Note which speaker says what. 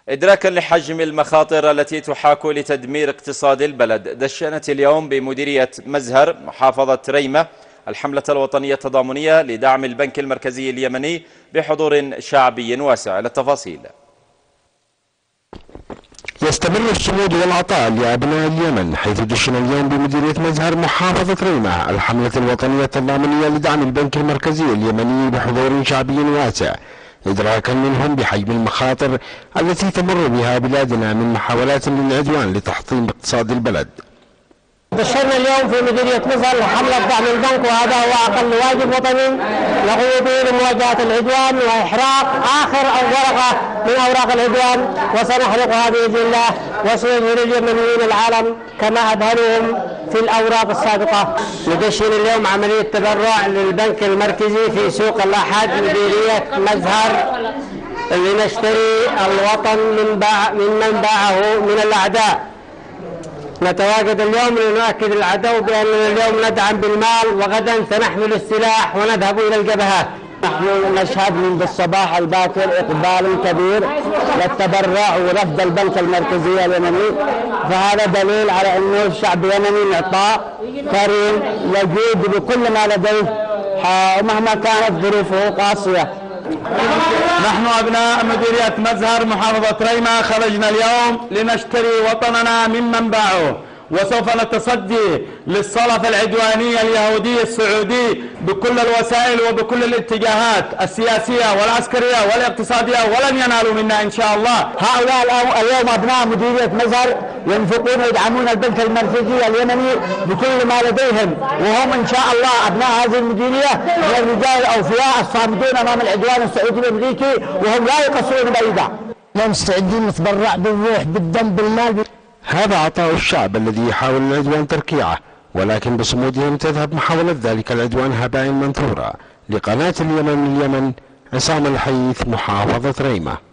Speaker 1: إدراكا لحجم المخاطر التي تحاك لتدمير اقتصاد البلد، دشنت اليوم بمديرية مزهر محافظة ريمة الحملة الوطنية التضامنية لدعم البنك المركزي اليمني بحضور شعبي واسع. للتفاصيل.
Speaker 2: يستمر الصمود والعطاء لأبناء اليمن، حيث دشن اليوم بمديرية مزهر محافظة ريمة الحملة الوطنية التضامنية لدعم البنك المركزي اليمني بحضور شعبي واسع، إدراكا منهم بحجم المخاطر التي تمر بها بلادنا من محاولات للعدوان لتحطيم اقتصاد البلد.
Speaker 3: دشرنا اليوم في مديرية مزهر حملة دعم البنك، وهذا هو أقل واجب وطني نقوم به لمواجهة العدوان وإحراق آخر ورقة من أوراق العدوان، وسنحرقها بإذن الله وسيظهر اليمنيين العالم كما أذهلوهم في الأوراق السابقة. ندشن اليوم عملية تبرع للبنك المركزي في سوق الأحد مديرية مزهر لنشتري الوطن ممن باعه من الأعداء. نتواجد اليوم لنؤكد العدو بأننا اليوم ندعم بالمال، وغدا سنحمل السلاح ونذهب إلى الجبهات. نحن نشهد منذ الصباح الباكر إقبال كبير للتبرع ورفض البنك المركزي اليمني، فهذا دليل على أنه الشعب اليمني معطاء كريم يجود بكل ما لديه ومهما كانت ظروفه قاسية.
Speaker 4: نحن أبناء مديرية مزهر محافظة ريمة خرجنا اليوم لنشتري وطننا ممن باعوه، وسوف نتصدي للصلف العدواني اليهودي السعودي بكل الوسائل وبكل الاتجاهات السياسية والعسكرية والاقتصادية، ولن ينالوا منا إن شاء الله.
Speaker 3: هؤلاء اليوم أبناء مديرية مزهر ينفقون ويدعمون البنك المركزي اليمني بكل ما لديهم، وهم إن شاء الله أبناء هذه المديرية من الرجال الأوفياء الصامدون أمام العدوان السعودي الأمريكي، وهم لا يقصرون بعيدا. مستعدين نتبرع بالروح بالدم بالمال.
Speaker 2: هذا عطاء الشعب الذي يحاول العدوان تركيعه، ولكن بصمودهم تذهب محاولة ذلك العدوان هباء منثورا. لقناة اليمن عصام الحيث محافظة ريمة.